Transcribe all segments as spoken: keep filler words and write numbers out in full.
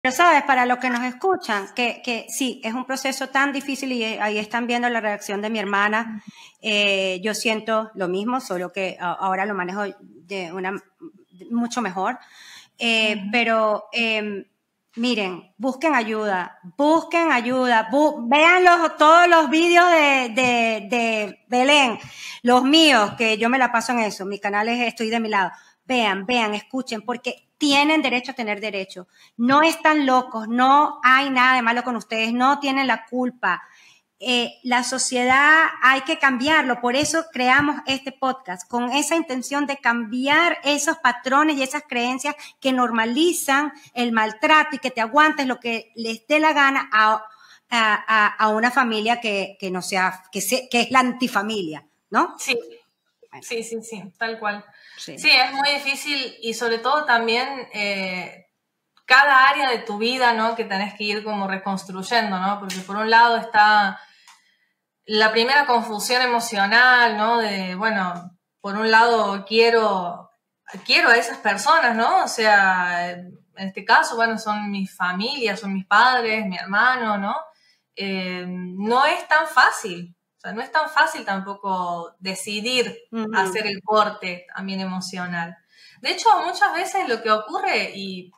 Pero sabes, para los que nos escuchan, que, que sí, es un proceso tan difícil y ahí están viendo la reacción de mi hermana. Eh, yo siento lo mismo, solo que ahora lo manejo de una mucho mejor. Eh, uh-huh. Pero eh, miren, busquen ayuda, busquen ayuda, bu vean los, todos los vídeos de, de, de Belén, los míos, que yo me la paso en eso, mi canal es Estoy de mi lado. Vean, vean, escuchen, porque tienen derecho a tener derecho. No están locos, no hay nada de malo con ustedes, no tienen la culpa. Eh, la sociedad hay que cambiarlo, por eso creamos este podcast, con esa intención de cambiar esos patrones y esas creencias que normalizan el maltrato y que te aguantes lo que les dé la gana a, a, a una familia que, que no sea, que, se, que es la antifamilia, ¿no? Sí, bueno. sí, sí, sí, tal cual. Sí. sí, es muy difícil y sobre todo también eh, cada área de tu vida, ¿no? Que tenés que ir como reconstruyendo, ¿no? Porque por un lado está la primera confusión emocional, ¿no? De, bueno, por un lado quiero, quiero a esas personas, ¿no? O sea, en este caso, bueno, son mi familia, son mis padres, mi hermano, ¿no? Eh, no es tan fácil. O sea, no es tan fácil tampoco decidir uh-huh. hacer el corte también emocional. De hecho, muchas veces lo que ocurre, y,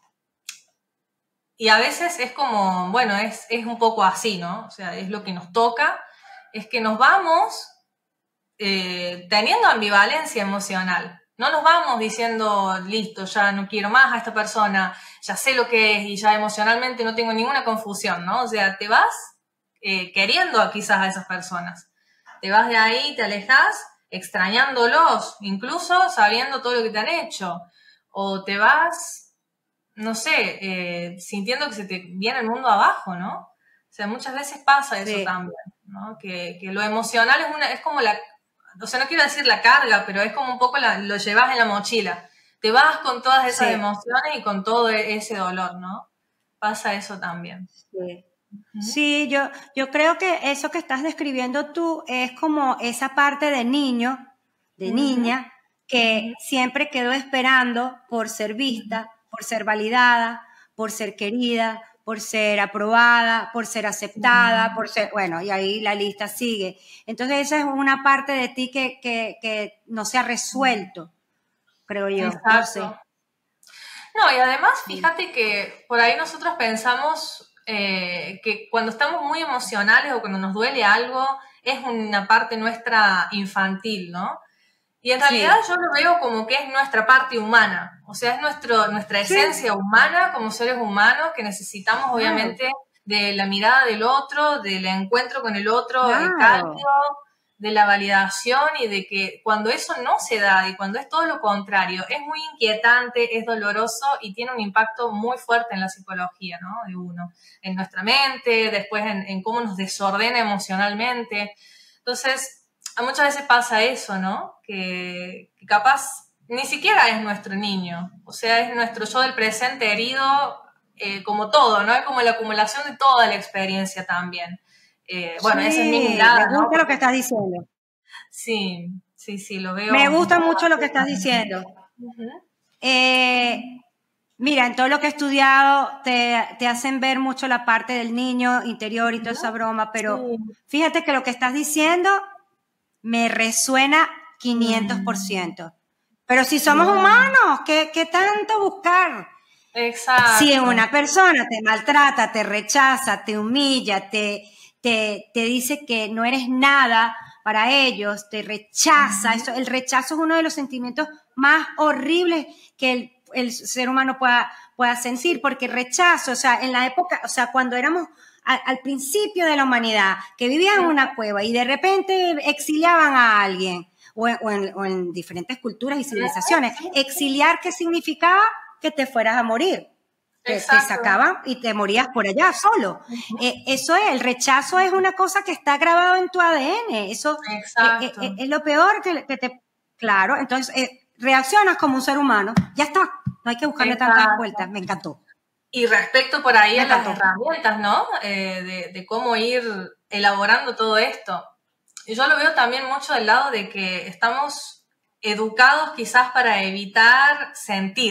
y a veces es como, bueno, es, es un poco así, ¿no? O sea, es lo que nos toca, es que nos vamos eh, teniendo ambivalencia emocional. No nos vamos diciendo, listo, ya no quiero más a esta persona, ya sé lo que es y ya emocionalmente no tengo ninguna confusión, ¿no? O sea, te vas eh, queriendo quizás a esas personas. Te vas de ahí, te alejas, extrañándolos, incluso sabiendo todo lo que te han hecho. O te vas, no sé, eh, sintiendo que se te viene el mundo abajo, ¿no? O sea, muchas veces pasa eso sí. también, ¿no? Que, que lo emocional es, una, es como la, o sea, no quiero decir la carga, pero es como un poco la, lo llevas en la mochila. Te vas con todas esas sí. emociones y con todo ese dolor, ¿no? Pasa eso también. Sí. Sí, yo, yo creo que eso que estás describiendo tú es como esa parte de niño, de uh-huh. niña, que uh-huh. siempre quedó esperando por ser vista, uh-huh. por ser validada, por ser querida, por ser aprobada, por ser aceptada, uh-huh. por ser, bueno, y ahí la lista sigue. Entonces esa es una parte de ti que, que, que no se ha resuelto, creo yo. Exacto. No sé. No, y además, fíjate que por ahí nosotros pensamos eh, que cuando estamos muy emocionales o cuando nos duele algo, es una parte nuestra infantil, ¿no? Y en realidad sí. yo lo veo como que es nuestra parte humana, o sea, es nuestro, nuestra esencia sí. humana como seres humanos que necesitamos claro. obviamente de la mirada del otro, del encuentro con el otro claro. el cálido, de la validación y de que cuando eso no se da y cuando es todo lo contrario, es muy inquietante, es doloroso y tiene un impacto muy fuerte en la psicología, ¿no? De uno, en nuestra mente, después en, en cómo nos desordena emocionalmente. Entonces, muchas veces pasa eso, ¿no? Que, que capaz ni siquiera es nuestro niño, o sea, es nuestro yo del presente herido, eh, como todo, ¿no? Es como la acumulación de toda la experiencia también. Eh, bueno, sí, esa es mi mirada, me gusta ¿no? lo que estás diciendo. Sí, sí, sí, lo veo. Me gusta mucho lo que estás diciendo. Uh-huh. eh, mira, en todo lo que he estudiado te, te hacen ver mucho la parte del niño interior y toda esa broma, pero sí. fíjate que lo que estás diciendo me resuena quinientos por ciento. Mm. Pero si somos yeah. humanos, ¿qué, ¿qué tanto buscar? Exacto. Si una persona te maltrata, te rechaza, te humilla, te, te, te dice que no eres nada para ellos, te rechaza. Uh-huh. Eso, el rechazo es uno de los sentimientos más horribles que el, el ser humano pueda, pueda sentir, porque rechazo, o sea, en la época, o sea, cuando éramos a, al principio de la humanidad, que vivían en una cueva y de repente exiliaban a alguien, o en, o en, o en diferentes culturas y civilizaciones, exiliar, ¿qué significaba? Que te fueras a morir. Te, te sacaban y te morías por allá solo. Uh-huh. eh, eso es, el rechazo es una cosa que está grabado en tu A D N. Eso eh, eh, es lo peor que, que te... Claro, entonces eh, reaccionas como un ser humano. Ya está, no hay que buscarle Exacto. tantas vueltas. Me encantó. Y respecto por ahí Me a encantó. las herramientas, ¿no? Eh, de, de cómo ir elaborando todo esto. Yo lo veo también mucho del lado de que estamos educados quizás para evitar sentir.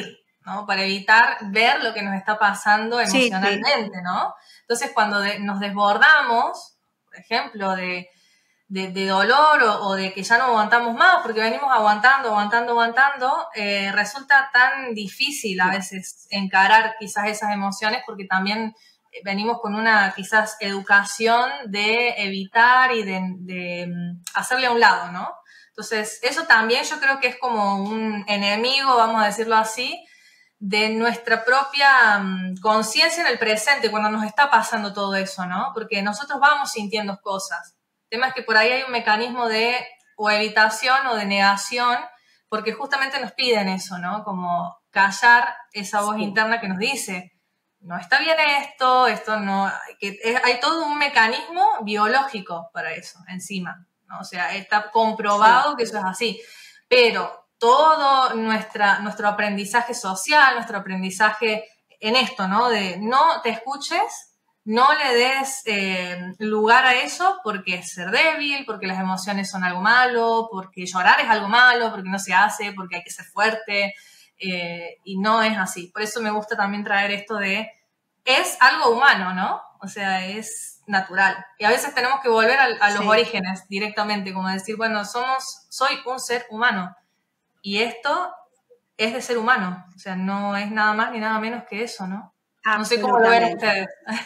¿no? Para evitar ver lo que nos está pasando emocionalmente, sí, sí. ¿no? Entonces, cuando de, nos desbordamos, por ejemplo, de, de, de dolor o, o de que ya no aguantamos más, porque venimos aguantando, aguantando, aguantando, eh, resulta tan difícil a veces encarar quizás esas emociones, porque también venimos con una quizás educación de evitar y de, de hacerle a un lado, ¿no? Entonces, eso también yo creo que es como un enemigo, vamos a decirlo así, de nuestra propia um, conciencia en el presente, cuando nos está pasando todo eso, ¿no? Porque nosotros vamos sintiendo cosas. El tema es que por ahí hay un mecanismo de o evitación o de negación, porque justamente nos piden eso, ¿no? Como callar esa voz sí. interna que nos dice, no está bien esto, esto no... Que es, hay todo un mecanismo biológico para eso, encima, ¿no? O sea, está comprobado sí. que eso es así. Pero todo nuestra, nuestro aprendizaje social, nuestro aprendizaje en esto, ¿no? De no te escuches, no le des eh, lugar a eso porque es ser débil, porque las emociones son algo malo, porque llorar es algo malo, porque no se hace, porque hay que ser fuerte, eh, y no es así. Por eso me gusta también traer esto de, es algo humano, ¿no? O sea, es natural. Y a veces tenemos que volver a, a los sí. orígenes directamente, como decir, bueno, somos, soy un ser humano. Y esto es de ser humano, o sea, no es nada más ni nada menos que eso, ¿no? No sé cómo lo ven ustedes.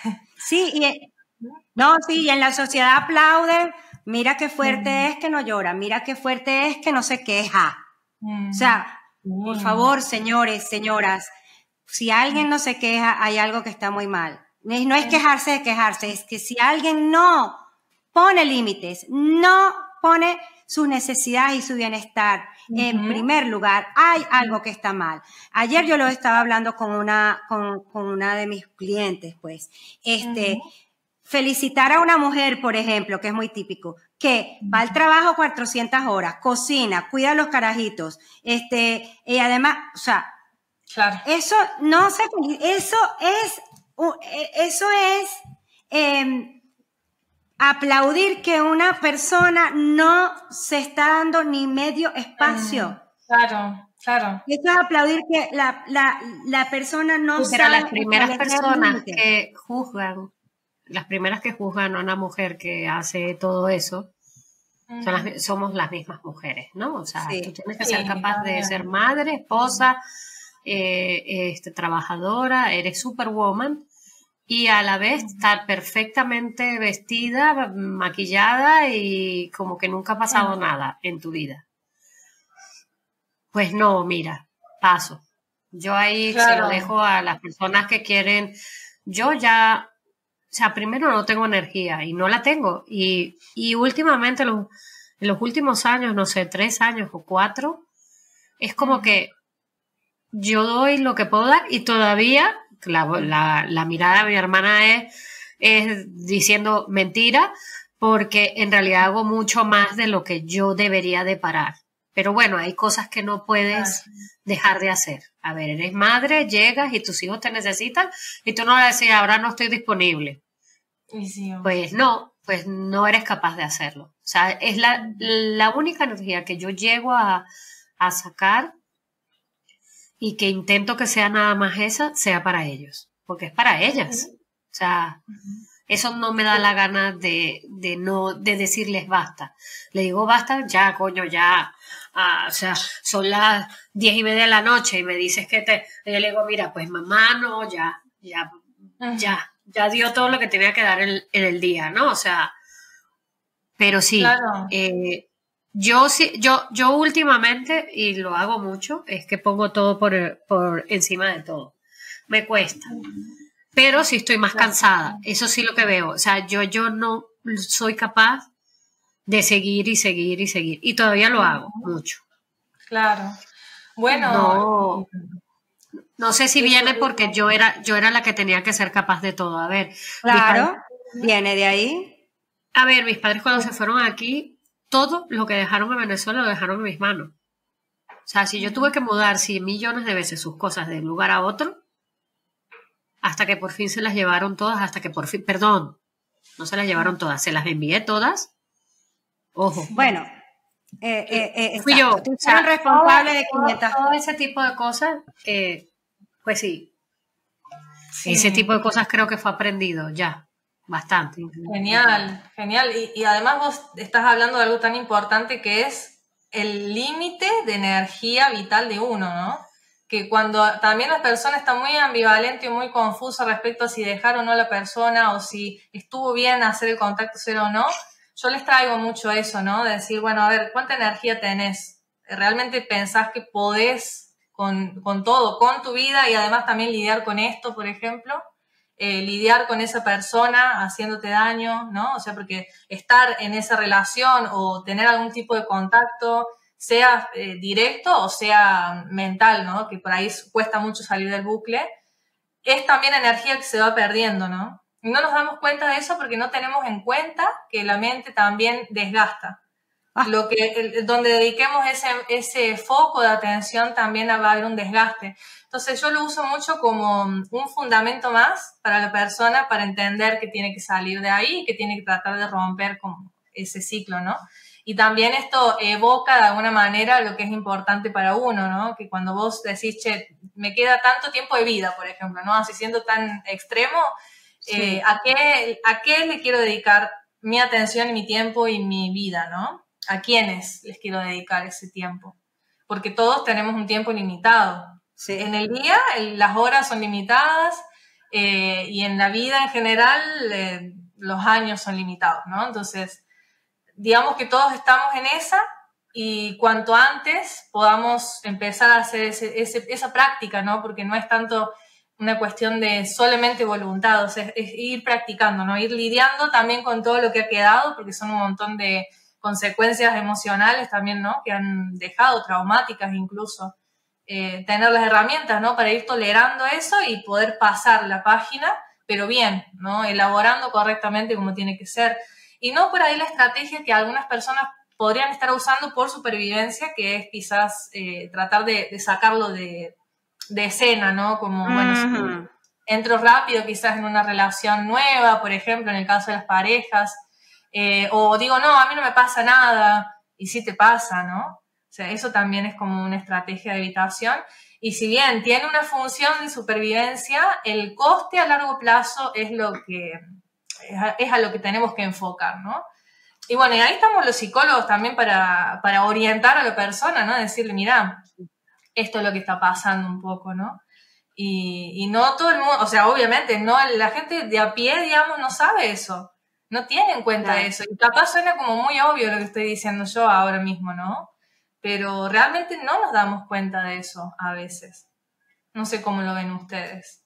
Sí, y, no, sí, y en la sociedad aplauden, mira qué fuerte mm. es que no llora, mira qué fuerte es que no se queja. Mm. O sea, mm. por favor, señores, señoras, si alguien no se queja, hay algo que está muy mal. No es quejarse de quejarse, es que si alguien no pone límites, no pone sus necesidades y su bienestar uh-huh. en primer lugar, hay algo que está mal. Ayer yo lo estaba hablando con una, con, con una de mis clientes, pues, este, uh-huh. felicitar a una mujer, por ejemplo, que es muy típico, que uh-huh. va al trabajo cuatrocientas horas, cocina, cuida a los carajitos, este, y además, o sea, claro. eso no se, eso es, eso es, eh, aplaudir que una persona no se está dando ni medio espacio. Mm, claro, claro. Eso es aplaudir que la, la, la persona no sí, pero las primeras personas que juzgan, las primeras que juzgan a una mujer que hace todo eso, mm. son las, somos las mismas mujeres, ¿no? O sea, sí. tú tienes que sí, ser capaz de ser madre, esposa, eh, este, trabajadora, eres superwoman, y a la vez estar perfectamente vestida, maquillada y como que nunca ha pasado sí. nada en tu vida. Pues no, mira, paso. Yo ahí claro. se lo dejo a las personas que quieren. Yo ya, o sea, primero no tengo energía y no la tengo. Y, y últimamente, los, en los últimos años, no sé, tres años o cuatro, es como uh-huh. que yo doy lo que puedo dar y todavía... La, la, la mirada de mi hermana es, es diciendo mentira, porque en realidad hago mucho más de lo que yo debería de parar. Pero bueno, hay cosas que no puedes dejar de hacer. A ver, eres madre, llegas y tus hijos te necesitan y tú no le decís, ahora no estoy disponible. Sí, pues no, pues no eres capaz de hacerlo. O sea, es la, la única energía que yo llego a, a sacar y que intento que sea nada más esa, sea para ellos, porque es para ellas. Uh-huh. O sea, uh-huh. eso no me da la gana de, de no, de decirles basta. Le digo basta, ya, coño, ya, ah, o sea, son las diez y media de la noche y me dices que te, y yo le digo, mira, pues mamá, no, ya, ya, uh-huh. ya, ya dio todo lo que tenía que dar en, en el día, ¿no? O sea, pero sí, claro. eh, Yo sí, yo, yo últimamente, y lo hago mucho, es que pongo todo por, por encima de todo. Me cuesta. Pero sí estoy más cansada. Eso sí lo que veo. O sea, yo, yo no soy capaz de seguir y seguir y seguir. Y todavía lo hago mucho. Claro. Bueno. No, no sé si viene porque yo era, yo era la que tenía que ser capaz de todo. A ver. Claro. Viene de ahí. A ver, mis padres cuando se fueron aquí, todo lo que dejaron en Venezuela lo dejaron en mis manos. O sea, si yo tuve que mudar cien millones de veces sus cosas de un lugar a otro, hasta que por fin se las llevaron todas, hasta que por fin, perdón, no se las llevaron todas, se las envié todas. Ojo. Bueno, eh, eh, eh, fui yo. Tú eres responsable de quinientas. Todo ese tipo de cosas, eh, Pues sí. sí. Ese tipo de cosas creo que fue aprendido ya, bastante. Genial, genial. Y, y además vos estás hablando de algo tan importante que es el límite de energía vital de uno, ¿no? Que cuando también la persona está muy ambivalente y muy confusa respecto a si dejar o no a la persona o si estuvo bien hacer el contacto cero o no, yo les traigo mucho eso, ¿no? De decir, bueno, a ver, ¿cuánta energía tenés? ¿Realmente pensás que podés con, con todo, con tu vida y además también lidiar con esto, por ejemplo? Eh, lidiar con esa persona haciéndote daño, ¿no? O sea, porque estar en esa relación o tener algún tipo de contacto, sea eh, directo o sea mental, ¿no? Que por ahí cuesta mucho salir del bucle, es también energía que se va perdiendo, ¿no? Y no nos damos cuenta de eso porque no tenemos en cuenta que la mente también desgasta. Ah. Lo que, el, donde dediquemos ese, ese foco de atención también va a haber un desgaste. Entonces yo lo uso mucho como un fundamento más para la persona para entender que tiene que salir de ahí y que tiene que tratar de romper con ese ciclo, ¿no? Y también esto evoca de alguna manera lo que es importante para uno, ¿no? Que cuando vos decís, che, me queda tanto tiempo de vida, por ejemplo, ¿no? Así siendo tan extremo, sí. eh, ¿a qué, ¿a qué le quiero dedicar mi atención, mi tiempo y mi vida, ¿no? ¿A quiénes les quiero dedicar ese tiempo? Porque todos tenemos un tiempo limitado. Sí. En el día el, las horas son limitadas eh, y en la vida en general eh, los años son limitados, ¿no? Entonces, digamos que todos estamos en esa y cuanto antes podamos empezar a hacer ese, ese, esa práctica, ¿no? Porque no es tanto una cuestión de solamente voluntad, o sea, es, es ir practicando, ¿no? Ir lidiando también con todo lo que ha quedado, porque son un montón de consecuencias emocionales también, ¿no? Que han dejado, traumáticas incluso. Eh, tener las herramientas, ¿no? Para ir tolerando eso y poder pasar la página, pero bien, ¿no? Elaborando correctamente como tiene que ser. Y no por ahí la estrategia que algunas personas podrían estar usando por supervivencia, que es quizás eh, tratar de, de sacarlo de, de escena, ¿no? Como, bueno, uh-huh. entro rápido quizás en una relación nueva, por ejemplo, en el caso de las parejas, eh, o digo, no, a mí no me pasa nada, y sí te pasa, ¿no? O sea, eso también es como una estrategia de evitación. Y si bien tiene una función de supervivencia, el coste a largo plazo es lo que es a, es a lo que tenemos que enfocar, ¿no? Y bueno, y ahí estamos los psicólogos también para, para orientar a la persona, ¿no? Decirle, mira, esto es lo que está pasando un poco, ¿no? Y, y no todo el mundo, o sea, obviamente, no, la gente de a pie, digamos, no sabe eso, no tiene en cuenta claro. eso. Y capaz suena como muy obvio lo que estoy diciendo yo ahora mismo, ¿no? Pero realmente no nos damos cuenta de eso a veces. No sé cómo lo ven ustedes.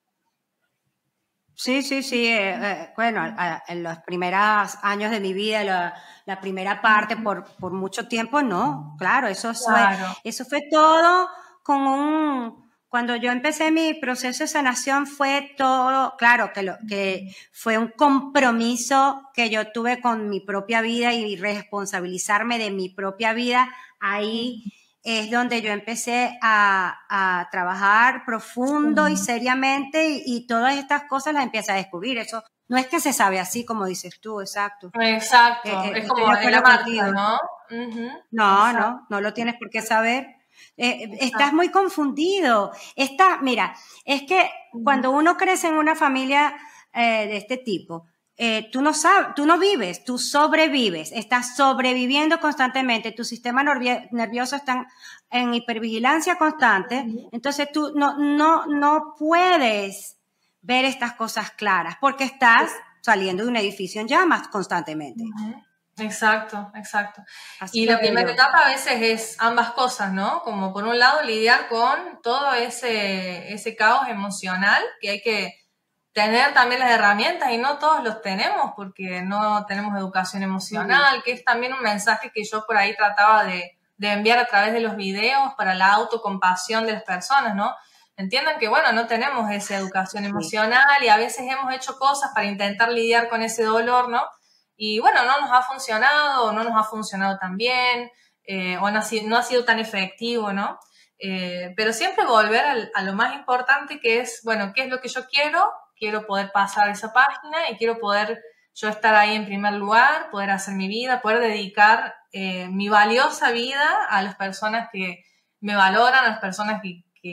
Sí, sí, sí. Eh, eh, bueno, a, en los primeros años de mi vida, la, la primera parte, por, por mucho tiempo, no. Claro, eso claro. fue, eso fue todo con un... Cuando yo empecé mi proceso de sanación fue todo, claro, que, lo, que fue un compromiso que yo tuve con mi propia vida y responsabilizarme de mi propia vida. Ahí es donde yo empecé a, a trabajar profundo y seriamente y, y todas estas cosas las empecé a descubrir. Eso no es que se sabe así como dices tú, exacto. Exacto, eh, eh, es como el amargo, ¿no? Uh-huh. No, exacto. no, no lo tienes por qué saber. Eh, estás muy confundido. Está, mira, es que uh-huh. cuando uno crece en una familia eh, de este tipo, eh, tú no sabes, tú no vives, tú sobrevives, estás sobreviviendo constantemente, tu sistema nervioso está en hipervigilancia constante, uh-huh. entonces tú no, no, no puedes ver estas cosas claras porque estás saliendo de un edificio en llamas constantemente. Uh-huh. Exacto, exacto. Así y la primera etapa a veces es ambas cosas, ¿no? Como por un lado lidiar con todo ese, ese caos emocional que hay que tener también las herramientas y no todos los tenemos porque no tenemos educación emocional, uh-huh. que es también un mensaje que yo por ahí trataba de, de enviar a través de los videos para la autocompasión de las personas, ¿no? Entiendan que, bueno, no tenemos esa educación sí. emocional y a veces hemos hecho cosas para intentar lidiar con ese dolor, ¿no? Y bueno, no nos ha funcionado, o no nos ha funcionado tan bien, eh, o no ha, sido, no ha sido tan efectivo, ¿no? Eh, pero siempre volver al, a lo más importante que es, bueno, ¿qué es lo que yo quiero? Quiero poder pasar esa página y quiero poder yo estar ahí en primer lugar, poder hacer mi vida, poder dedicar eh, mi valiosa vida a las personas que me valoran, a las personas que, que,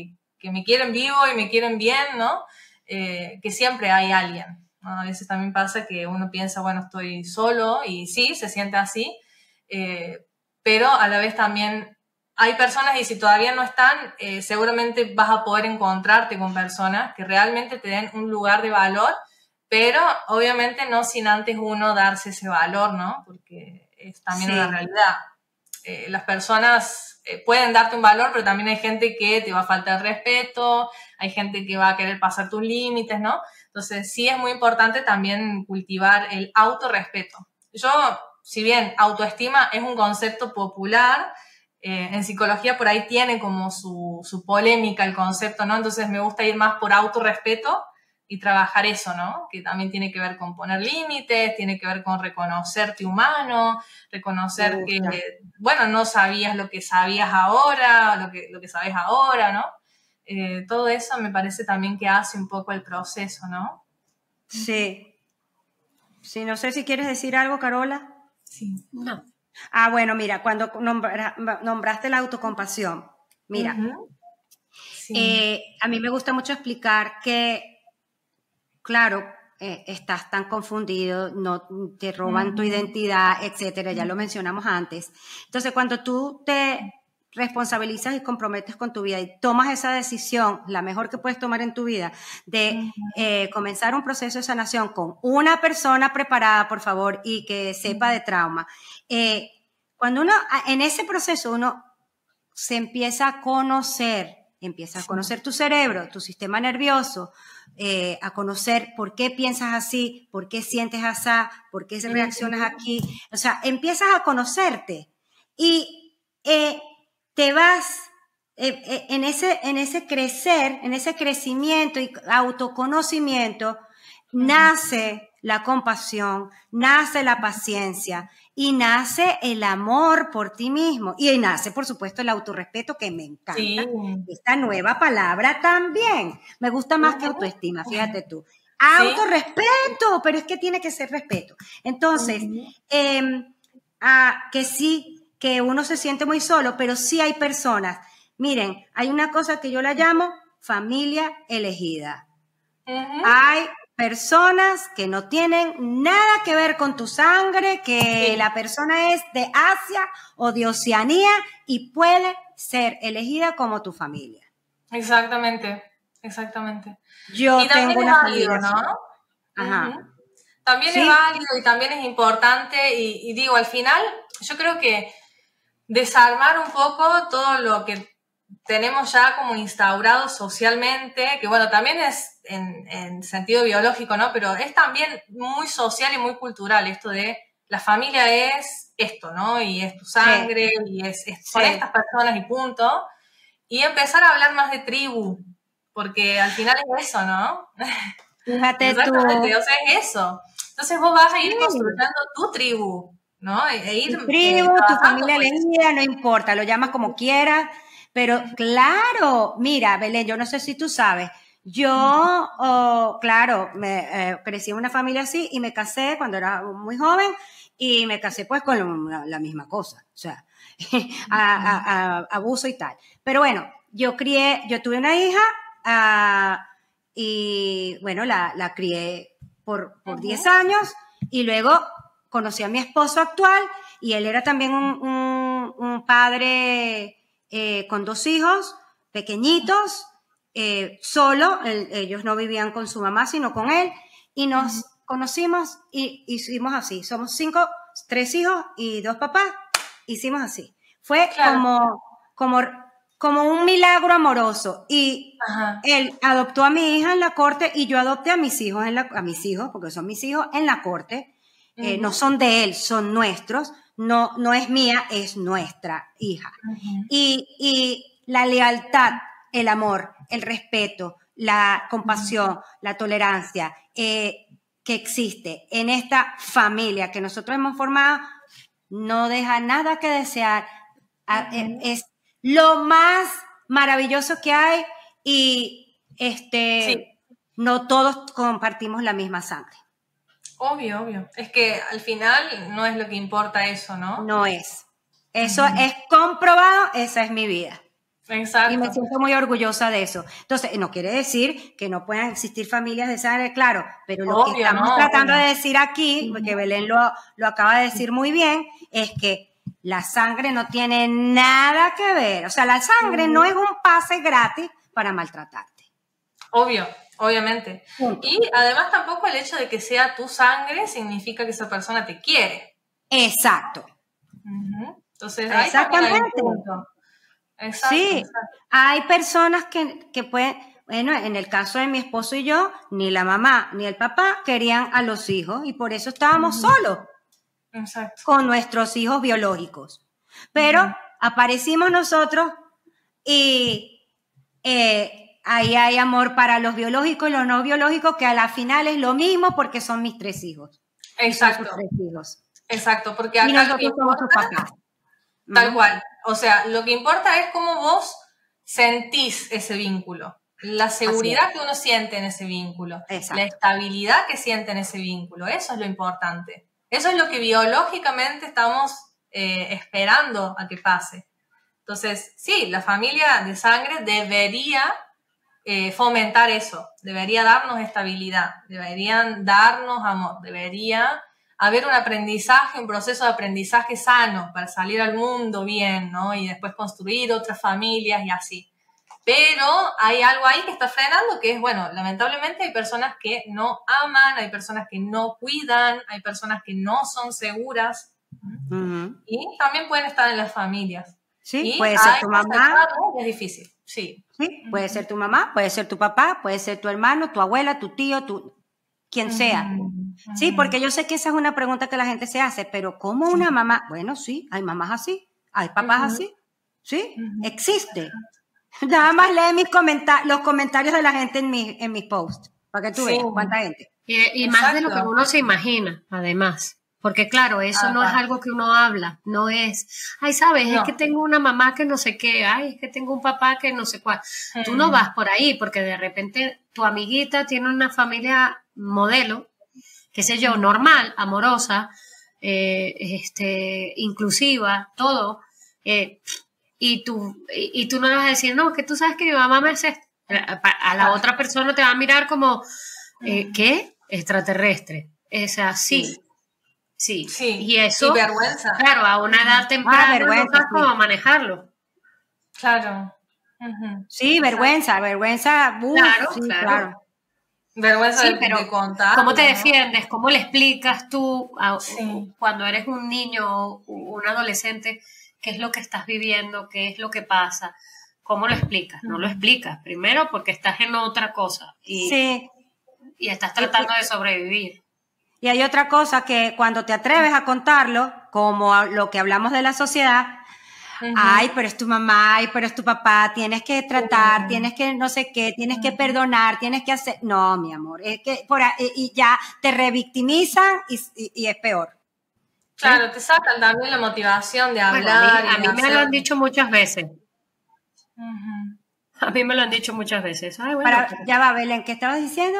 que me quieren vivo y me quieren bien, ¿no? Eh, que siempre hay alguien, ¿no? A veces también pasa que uno piensa, bueno, estoy solo, y sí, se siente así, eh, pero a la vez también hay personas, y si todavía no están, eh, seguramente vas a poder encontrarte con personas que realmente te den un lugar de valor, pero obviamente no sin antes uno darse ese valor, ¿no? Porque es también sí. una realidad. Eh, las personas eh, pueden darte un valor, pero también hay gente que te va a faltar respeto, hay gente que va a querer pasar tus límites, ¿no? Entonces sí es muy importante también cultivar el autorrespeto. Yo, si bien autoestima es un concepto popular, eh, en psicología por ahí tiene como su, su polémica el concepto, ¿no? Entonces me gusta ir más por autorrespeto y trabajar eso, ¿no? Que también tiene que ver con poner límites, tiene que ver con reconocerte humano, reconocer que, bueno, no sabías lo que sabías ahora, lo que, lo que sabes ahora, ¿no? Eh, todo eso me parece también que hace un poco el proceso, ¿no? Sí. Sí, no sé si quieres decir algo, Carola. Sí. No. Ah, bueno, mira, cuando nombra, nombraste la autocompasión, mira, uh-huh. sí. eh, a mí me gusta mucho explicar que claro, eh, estás tan confundido, no te roban uh-huh. tu identidad, etcétera, ya lo mencionamos antes. Entonces, cuando tú te responsabilizas y comprometes con tu vida y tomas esa decisión, la mejor que puedes tomar en tu vida, de uh-huh. eh, comenzar un proceso de sanación con una persona preparada, por favor, y que sepa uh-huh. de trauma, eh, cuando uno, en ese proceso, uno se empieza a conocer, empieza a conocer tu cerebro, tu sistema nervioso, Eh, a conocer por qué piensas así, por qué sientes así, por qué reaccionas aquí. O sea, empiezas a conocerte y eh, te vas eh, eh, en, ese, en ese crecer, en ese crecimiento y autoconocimiento, nace la compasión, nace la paciencia y nace el amor por ti mismo y nace, por supuesto, el autorrespeto, que me encanta. Sí. Esta nueva palabra también. Me gusta más que autoestima, fíjate tú. Autorrespeto, ¿sí? Pero es que tiene que ser respeto. Entonces, uh-huh. eh, ah, que sí, que uno se siente muy solo, pero sí hay personas. Miren, hay una cosa que yo la llamo familia elegida. Uh-huh. Hay personas que no tienen nada que ver con tu sangre, que sí. la persona es de Asia o de Oceanía y puede ser elegida como tu familia. Exactamente, exactamente. Yo y tengo una válido, familia, ¿no? Ajá. Uh-huh. También ¿sí? es válido y también es importante y, y digo, al final yo creo que desarmar un poco todo lo que tenemos ya como instaurado socialmente, que bueno, también es en, en sentido biológico, ¿no? Pero es también muy social y muy cultural esto de la familia es esto, ¿no? Y es tu sangre, sí. y es, es son sí. estas personas y punto. Y empezar a hablar más de tribu, porque al final es eso, ¿no? Fíjate Exactamente, tú. o sea, es eso. Entonces vos vas a ir sí. construyendo tu tribu, ¿no? E ir, tu tribu, eh, tu familia elegida, no importa, lo llamas como quieras. Pero claro, mira, Belén, yo no sé si tú sabes, yo, oh, claro, me, eh, crecí en una familia así y me casé cuando era muy joven y me casé pues con la, la misma cosa, o sea, a, a, a, abuso y tal. Pero bueno, yo crié, yo tuve una hija uh, y bueno, la, la crié por, por diez años y luego conocí a mi esposo actual y él era también un, un, un padre... Eh, con dos hijos pequeñitos, eh, solo, el, ellos no vivían con su mamá, sino con él, y nos uh-huh. conocimos y hicimos así, somos cinco, tres hijos y dos papás, hicimos así. Fue claro. como, como, como un milagro amoroso, y uh-huh. él adoptó a mi hija en la corte y yo adopté a mis hijos, en la, a mis hijos, porque son mis hijos, en la corte, uh-huh. eh, no son de él, son nuestros. No, no es mía, es nuestra hija. Uh-huh. Y, y la lealtad, el amor, el respeto, la compasión, uh-huh. la tolerancia eh, que existe en esta familia que nosotros hemos formado, no deja nada que desear. Uh-huh. Es lo más maravilloso que hay y este, sí. no todos compartimos la misma sangre. Obvio, obvio. Es que al final no es lo que importa eso, ¿no? No es. Eso uh-huh. es comprobado, esa es mi vida. Exacto. Y me siento muy orgullosa de eso. Entonces, no quiere decir que no puedan existir familias de sangre, claro, pero lo obvio, que estamos no, tratando obvio. de decir aquí, porque Belén lo, lo acaba de decir muy bien, es que la sangre no tiene nada que ver. O sea, la sangre no es un pase gratis para maltratarte. Obvio, obviamente. Punto. Y además tampoco el hecho de que sea tu sangre significa que esa persona te quiere. Exacto. Uh-huh. Entonces, ahí también hay un punto. Exacto, sí, exacto. Hay personas que, que pueden, bueno, en el caso de mi esposo y yo, ni la mamá ni el papá querían a los hijos y por eso estábamos uh-huh. solos exacto. con nuestros hijos biológicos. Pero uh-huh. aparecimos nosotros y eh, ahí hay amor para los biológicos y los no biológicos, que a la final es lo mismo porque son mis tres hijos. Exacto. Tres hijos. Exacto, porque acá y nosotros lo que somos sus papás. Tal uh-huh. cual. O sea, lo que importa es cómo vos sentís ese vínculo, la seguridad que uno siente en ese vínculo, Exacto. la estabilidad que siente en ese vínculo. Eso es lo importante. Eso es lo que biológicamente estamos eh, esperando a que pase. Entonces, sí, la familia de sangre debería eh, fomentar eso, debería darnos estabilidad, deberían darnos amor, debería haber un aprendizaje, un proceso de aprendizaje sano para salir al mundo bien, ¿no? Y después construir otras familias y así. Pero hay algo ahí que está frenando, que es, bueno, lamentablemente hay personas que no aman, hay personas que no cuidan, hay personas que no son seguras. Uh-huh. Y también pueden estar en las familias. Sí, y puede ser tu mamá. Es difícil, sí. Sí, puede uh-huh. ser tu mamá, puede ser tu papá, puede ser tu hermano, tu abuela, tu tío, tu... quien sea. Uh-huh. Sí, porque yo sé que esa es una pregunta que la gente se hace, pero ¿cómo una mamá? Bueno, sí, hay mamás así, hay papás uh-huh. así, sí, uh-huh. existe. Nada más lee mis comenta- los comentarios de la gente en, mi, en mis posts, para que tú sí. veas cuánta gente. Y, y más de lo que uno se imagina, además. Porque claro, eso Ajá. no es algo que uno habla, no es, ay, ¿sabes? No. Es que tengo una mamá que no sé qué, ay, es que tengo un papá que no sé cuál. Mm. Tú no vas por ahí porque de repente tu amiguita tiene una familia modelo, qué sé yo, normal, amorosa, eh, este, inclusiva, todo, eh, y, tú, y, y tú no le vas a decir, no, que tú sabes que mi mamá me hace esto. A la otra persona te va a mirar como, eh, ¿qué? Extraterrestre. O sea, sí. Sí. sí, y eso, y vergüenza. Claro, a una edad temprana ah, vergüenza, no sabes cómo sí. manejarlo. Claro. Uh-huh. Sí, vergüenza, vergüenza. Uh, claro, sí, claro, claro. Vergüenza sí, de, pero de contar. ¿cómo te ¿no? defiendes? ¿Cómo le explicas tú a, sí. cuando eres un niño o un adolescente qué es lo que estás viviendo, qué es lo que pasa? ¿Cómo lo explicas? Uh-huh. No lo explicas. Primero porque estás en otra cosa y, sí. y estás tratando de sobrevivir. Y hay otra cosa que cuando te atreves a contarlo, como lo que hablamos de la sociedad, uh-huh. ay, pero es tu mamá, ay, pero es tu papá, tienes que tratar, uh-huh. tienes que no sé qué, tienes uh-huh. que perdonar, tienes que hacer... No, mi amor, es que por ahí, y ya te revictimizan y, y, y es peor. Claro, ¿sí? Te sacan también la motivación de hablar. Bueno, a mí, a mí me hacer... lo han dicho muchas veces. Uh-huh. A mí me lo han dicho muchas veces. Ay, bueno, Para, pero... Ya va, Belén, ¿qué estabas diciendo?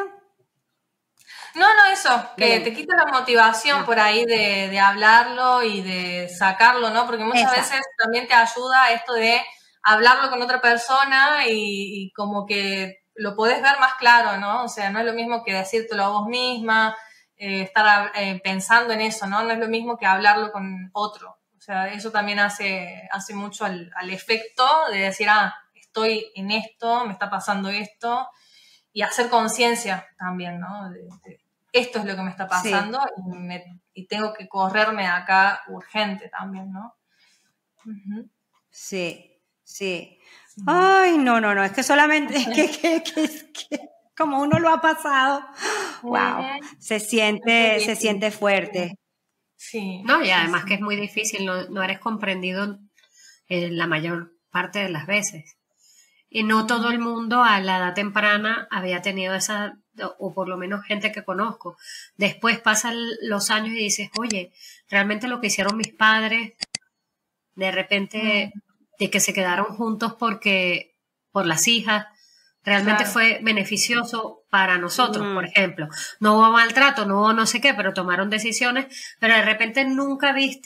No, no, eso, que Bien. te quita la motivación no. por ahí de, de hablarlo y de sacarlo, ¿no? Porque muchas Esa. veces también te ayuda esto de hablarlo con otra persona y, y como que lo podés ver más claro, ¿no? O sea, no es lo mismo que decírtelo a vos misma, eh, estar eh, pensando en eso, ¿no? No es lo mismo que hablarlo con otro. O sea, eso también hace, hace mucho al, al efecto de decir, ah, estoy en esto, me está pasando esto, y hacer conciencia también, ¿no? De, de, esto es lo que me está pasando sí. y, me, y tengo que correrme acá urgente también, ¿no? Uh-huh. Sí, sí, sí. Ay, no, no, no, es que solamente, es que, que, que, que como uno lo ha pasado, wow, uh-huh. se siente, sí, se sí. siente fuerte. Sí. No, y además sí, sí. que es muy difícil, no, no eres comprendido eh, la mayor parte de las veces. Y no todo el mundo a la edad temprana había tenido esa, o por lo menos gente que conozco. Después pasan los años y dices, oye, realmente lo que hicieron mis padres, de repente, mm. de que se quedaron juntos porque, por las hijas, realmente claro. fue beneficioso para nosotros, mm. por ejemplo. No hubo maltrato, no hubo no sé qué, pero tomaron decisiones, pero de repente nunca vistes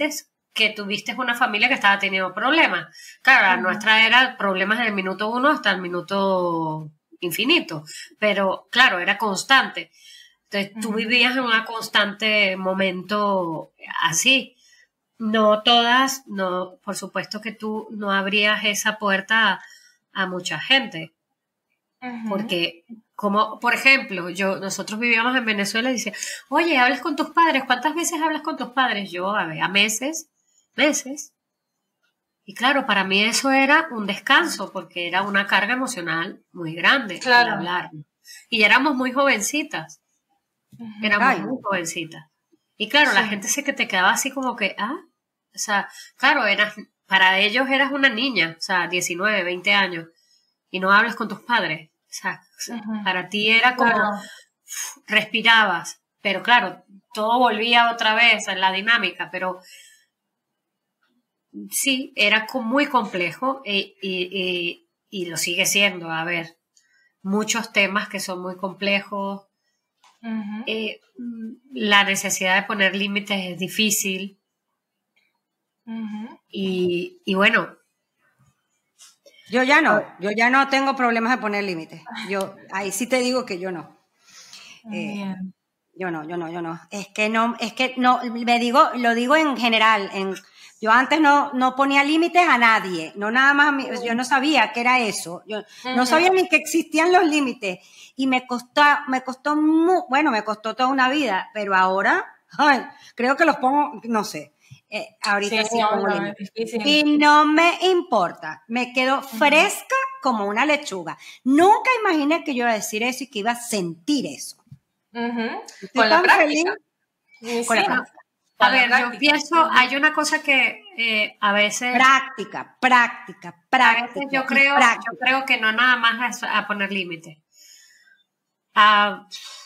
que tuviste una familia que estaba teniendo problemas. Claro, la uh-huh. nuestra era problemas del minuto uno hasta el minuto infinito, pero claro, era constante. Entonces uh-huh. tú vivías en un constante momento así. No todas, no, por supuesto que tú no abrías esa puerta a, a mucha gente. Uh-huh. Porque, como, por ejemplo, yo, nosotros vivíamos en Venezuela y decía, oye, ¿hablas con tus padres? ¿Cuántas veces hablas con tus padres? Yo, a ver, a meses, meses. Y claro, para mí eso era un descanso, porque era una carga emocional muy grande, claro, hablar. Y éramos muy jovencitas. Uh-huh. Éramos Ay. muy jovencitas. Y claro, sí. la gente se que te quedaba así como que, ah, o sea, claro, eras, para ellos eras una niña, o sea, diecinueve, veinte años. Y no hablas con tus padres. O sea, uh-huh. para ti era como claro. respirabas, pero claro, todo volvía otra vez en la dinámica, pero sí, era muy complejo y, y, y, y lo sigue siendo. A ver, muchos temas que son muy complejos. Uh-huh. Eh, la necesidad de poner límites es difícil. Uh-huh. y, y bueno, Yo ya no, yo ya no tengo problemas de poner límites. Yo, ahí sí te digo que yo no. Eh, yo no, yo no, yo no. Es que no, es que no, me digo, lo digo en general. En, yo antes no, no ponía límites a nadie, no nada más, uh-huh. yo no sabía qué era eso. Yo uh-huh. no sabía ni que existían los límites. Y me costó, me costó, muy, bueno, me costó toda una vida, pero ahora, ay, creo que los pongo, no sé. Eh, ahorita sí, sí no, pongo no, y no me importa, me quedo fresca uh-huh. como una lechuga. Nunca imaginé que yo iba a decir eso y que iba a sentir eso. Uh-huh. Con la práctica. Sí, con la práctica. A ver, práctica. Yo pienso, hay una cosa que eh, a veces... Práctica, práctica, práctica. A veces yo creo, práctica. yo creo que no nada más a, a poner límites. Uh,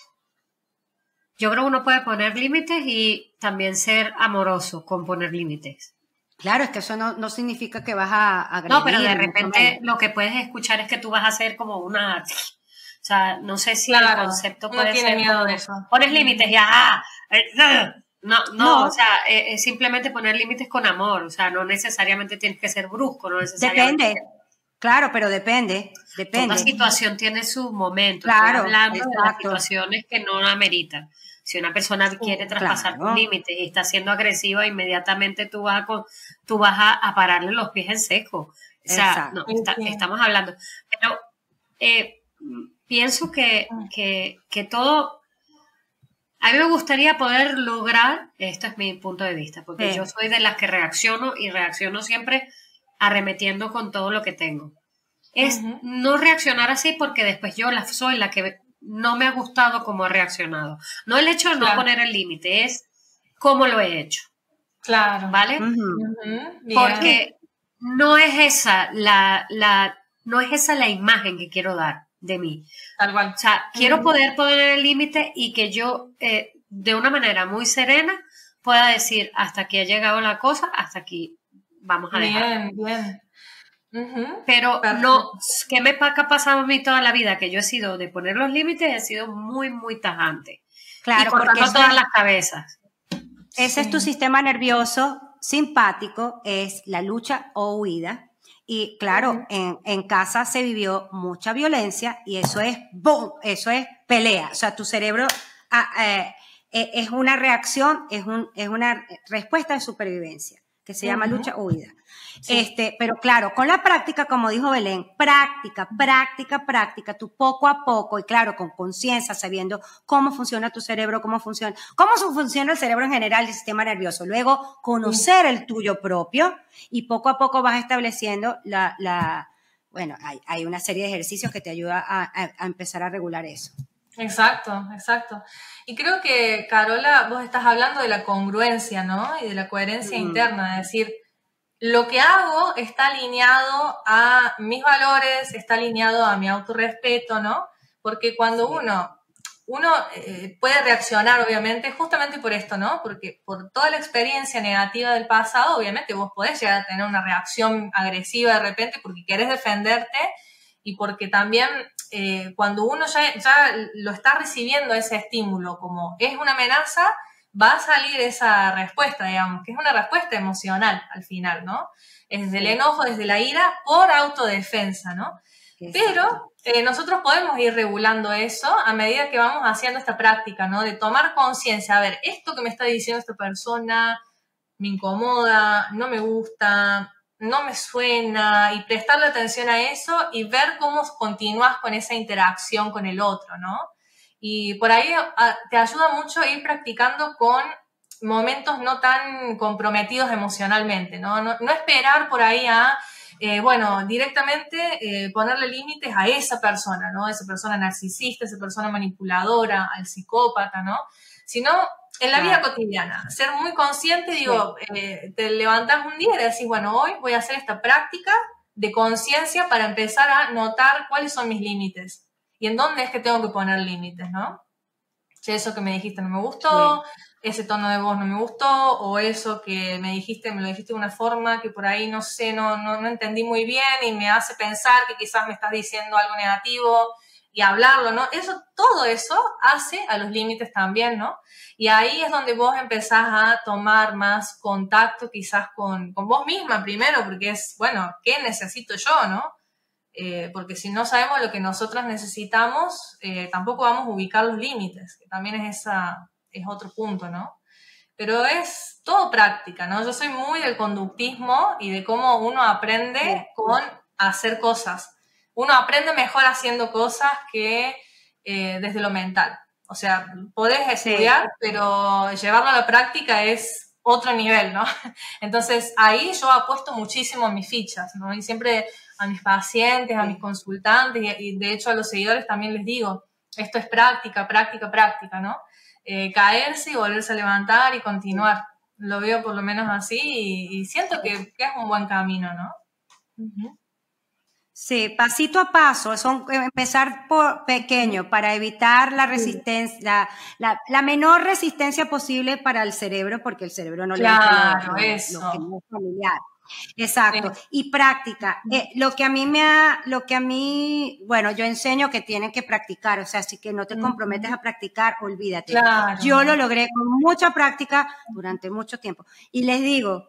Yo creo que uno puede poner límites y también ser amoroso con poner límites. Claro, es que eso no, no significa que vas a agredir. No, pero de repente lo que puedes escuchar es que tú vas a hacer como una... O sea, no sé si claro, el concepto puede no tiene ser... miedo de eso. Pones límites y ¡ah! No, no, no, o sea, es, es simplemente poner límites con amor. O sea, no necesariamente tienes que ser brusco, no necesariamente... Depende. Claro, pero depende, depende. Toda situación tiene su momento. Claro, estoy hablando exacto. de las situaciones que no ameritan. Si una persona quiere traspasar claro. límites y está siendo agresiva, inmediatamente tú vas a, tú vas a, a pararle los pies en seco. O sea, no, está, estamos hablando. Pero eh, pienso que, que, que todo... A mí me gustaría poder lograr, esto es mi punto de vista, porque sí. yo soy de las que reacciono y reacciono siempre arremetiendo con todo lo que tengo. Es uh-huh. no reaccionar así porque después yo la, soy la que... no me ha gustado cómo ha reaccionado. No el hecho de no claro. poner el límite, es cómo lo he hecho. Claro. ¿Vale? Uh-huh. Porque no es esa la, la, no es esa la imagen que quiero dar de mí. Tal cual. O sea, uh-huh. quiero poder poner el límite y que yo, eh, de una manera muy serena, pueda decir, hasta aquí ha llegado la cosa, hasta aquí vamos a dejar. Bien, bien. Uh-huh. Pero Perfecto. no, ¿qué me ha pasado a mí toda la vida? Que yo he sido de poner los límites, he sido muy, muy tajante. Claro, y cortando porque todas es, las cabezas. Ese sí. es tu sistema nervioso simpático, es la lucha o huida. Y claro, uh-huh. en, en casa se vivió mucha violencia y eso es ¡boom! Eso es pelea. O sea, tu cerebro ah, eh, es una reacción, es, un, es una respuesta de supervivencia que se llama uh-huh. lucha o huida. Sí. Este, pero claro, con la práctica, como dijo Belén, práctica, práctica, práctica, tú poco a poco, y claro, con conciencia, sabiendo cómo funciona tu cerebro, cómo funciona, cómo funciona el cerebro en general, el sistema nervioso. Luego, conocer el tuyo propio, y poco a poco vas estableciendo la, la bueno, hay, hay una serie de ejercicios que te ayuda a, a, a empezar a regular eso. Exacto, exacto. Y creo que, Carola, vos estás hablando de la congruencia, ¿no? Y de la coherencia mm. interna, es decir, lo que hago está alineado a mis valores, está alineado a mi autorrespeto, ¿no? Porque cuando sí. uno, uno eh, puede reaccionar, obviamente, justamente por esto, ¿no? Porque por toda la experiencia negativa del pasado, obviamente vos podés llegar a tener una reacción agresiva de repente porque querés defenderte y porque también eh, cuando uno ya, ya lo está recibiendo ese estímulo como es una amenaza, va a salir esa respuesta, digamos, que es una respuesta emocional al final, ¿no? Es desde el enojo, desde la ira, por autodefensa, ¿no? Pero eh, nosotros podemos ir regulando eso a medida que vamos haciendo esta práctica, ¿no? De tomar conciencia, a ver, esto que me está diciendo esta persona me incomoda, no me gusta, no me suena, y prestarle atención a eso y ver cómo continúas con esa interacción con el otro, ¿no? Y por ahí a, te ayuda mucho ir practicando con momentos no tan comprometidos emocionalmente, ¿no? No, no esperar por ahí a, eh, bueno, directamente eh, ponerle límites a esa persona, ¿no? Esa persona narcisista, esa persona manipuladora, al psicópata, ¿no? Sino en la vida cotidiana, ser muy consciente, digo, sí. eh, te levantás un día y decís, bueno, hoy voy a hacer esta práctica de conciencia para empezar a notar cuáles son mis límites y en dónde es que tengo que poner límites, ¿no? Si eso que me dijiste no me gustó, sí. ese tono de voz no me gustó, o eso que me dijiste, me lo dijiste de una forma que por ahí no sé, no, no, no entendí muy bien y me hace pensar que quizás me estás diciendo algo negativo y hablarlo, ¿no? Eso, todo eso hace a los límites también, ¿no? Y ahí es donde vos empezás a tomar más contacto quizás con, con vos misma primero, porque es, bueno, ¿qué necesito yo, no? Eh, porque si no sabemos lo que nosotras necesitamos, eh, tampoco vamos a ubicar los límites, que también es, esa, es otro punto, ¿no? Pero es todo práctica, ¿no? Yo soy muy del conductismo y de cómo uno aprende con hacer cosas. Uno aprende mejor haciendo cosas que eh, desde lo mental. O sea, podés estudiar, sí. pero llevarlo a la práctica es otro nivel, ¿no? Entonces, ahí yo apuesto muchísimo en mis fichas, ¿no? Y siempre a mis pacientes, a mis consultantes, y, y de hecho a los seguidores también les digo, esto es práctica, práctica, práctica, ¿no? Eh, caerse y volverse a levantar y continuar. Lo veo por lo menos así y, y siento que, que es un buen camino, ¿no? Uh-huh. Sí, pasito a paso, son, empezar por pequeño para evitar la resistencia, la, la, la menor resistencia posible para el cerebro, porque el cerebro no claro, le gusta lo, eso. lo que no es familiar. Exacto, sí. Y práctica. Eh, lo que a mí me ha, lo que a mí, bueno, yo enseño que tienen que practicar, o sea, si que no te comprometes a practicar, olvídate. Claro. Yo lo logré con mucha práctica durante mucho tiempo. Y les digo,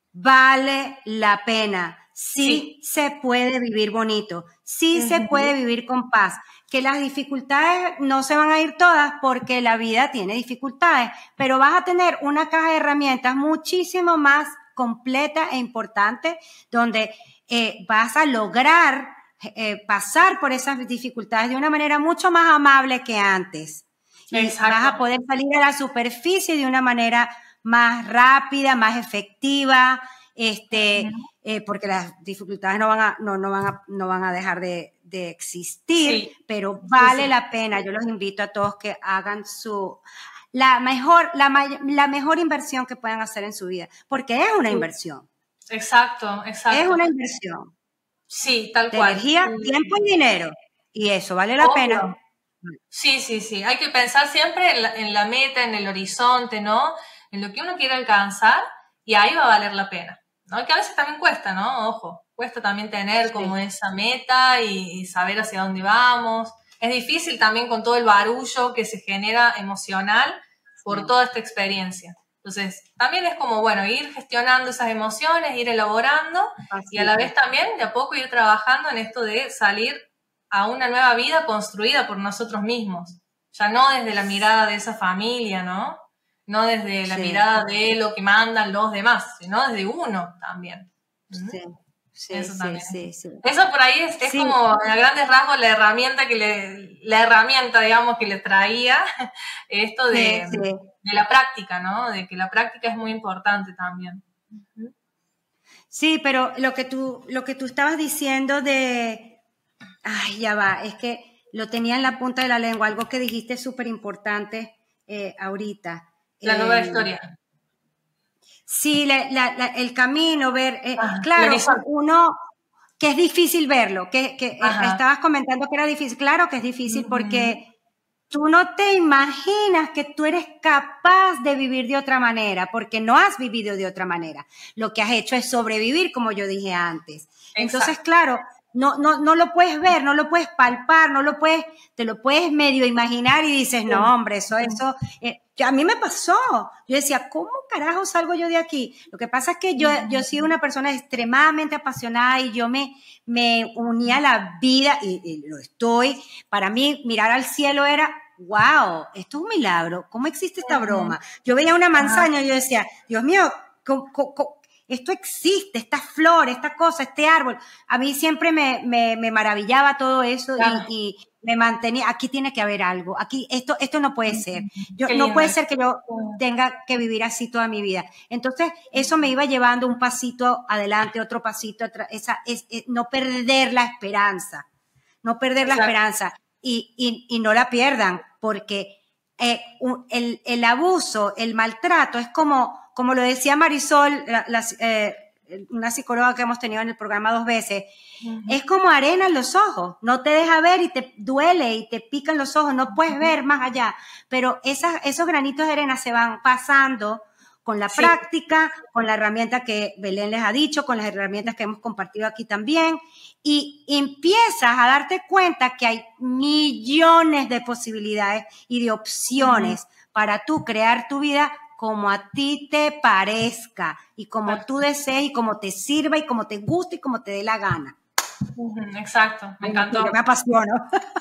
vale la pena. Sí, sí se puede vivir bonito, sí uh-huh. se puede vivir con paz, que las dificultades no se van a ir todas porque la vida tiene dificultades, pero vas a tener una caja de herramientas muchísimo más completa e importante donde eh, vas a lograr eh, pasar por esas dificultades de una manera mucho más amable que antes. Y vas a poder salir a la superficie de una manera más rápida, más efectiva, este, uh-huh. eh, porque las dificultades no van a, no, no van a, no van a dejar de, de existir, sí. pero vale sí, sí. la pena. Yo los invito a todos que hagan su, la mejor, la, la mejor inversión que puedan hacer en su vida, porque es una sí. inversión. Exacto, exacto. Es una inversión. Sí, tal de cual. Energía, sí. tiempo y dinero. Y eso vale la Obvio. pena. Sí, sí, sí. Hay que pensar siempre en la, en la meta, en el horizonte, ¿no? En lo que uno quiere alcanzar y ahí va a valer la pena. ¿No? Que a veces también cuesta, ¿no? Ojo, cuesta también tener sí. como esa meta y, y saber hacia dónde vamos. Es difícil también con todo el barullo que se genera emocional por sí. toda esta experiencia. Entonces, también es como, bueno, ir gestionando esas emociones, ir elaborando Así y a la vez también de a poco ir trabajando en esto de salir a una nueva vida construida por nosotros mismos. Ya no desde la mirada de esa familia, ¿no? No desde la sí. mirada de lo que mandan los demás, sino desde uno también. Sí, sí, Eso también. Sí, sí, sí. Eso por ahí es, es sí. como, a grandes rasgos, la herramienta que le, la herramienta, digamos, que le traía esto de, sí, sí. de la práctica, ¿no? De que la práctica es muy importante también. Sí, pero lo que tú, lo que tú estabas diciendo de, ay, ya va, es que lo tenía en la punta de la lengua, algo que dijiste súper importante eh, ahorita. La nueva eh, historia. Sí, la, la, la, el camino, ver, eh, Ajá, claro, uno, que es difícil verlo, que, que estabas comentando que era difícil, claro que es difícil uh-huh. porque tú no te imaginas que tú eres capaz de vivir de otra manera, porque no has vivido de otra manera, lo que has hecho es sobrevivir, como yo dije antes. Exacto. Entonces, claro, no, no, no lo puedes ver, no lo puedes palpar, no lo puedes, te lo puedes medio imaginar y dices, no, hombre, eso, eso, eh, a mí me pasó. Yo decía, ¿cómo carajo salgo yo de aquí? Lo que pasa es que yo, yo he sido una persona extremadamente apasionada y yo me, me unía a la vida y, y lo estoy. Para mí, mirar al cielo era, wow, esto es un milagro. ¿Cómo existe esta broma? Yo veía una manzana y yo decía, Dios mío, ¿cómo, cómo, esto existe, esta flor, esta cosa, este árbol? A mí siempre me, me, me maravillaba todo eso claro. y, y me mantenía, aquí tiene que haber algo, aquí, esto, esto no puede ser. Yo, no puede ser que yo tenga que vivir así toda mi vida. Entonces, eso me iba llevando un pasito adelante, otro pasito atrás, esa, es, es, no perder la esperanza, no perder Exacto. la esperanza y, y, y no la pierdan, porque eh, un, el, el abuso, el maltrato es como, como lo decía Marisol, la, la, eh, una psicóloga que hemos tenido en el programa dos veces, uh-huh. es como arena en los ojos, no te deja ver y te duele y te pican los ojos, no puedes uh-huh. ver más allá, pero esas, esos granitos de arena se van pasando con la sí. práctica, con la herramienta que Belén les ha dicho, con las herramientas que hemos compartido aquí también, y empiezas a darte cuenta que hay millones de posibilidades y de opciones uh-huh. para tú crear tu vida como a ti te parezca y como tú desees y como te sirva y como te guste y como te dé la gana. Exacto, me encantó. Yo me apasiono.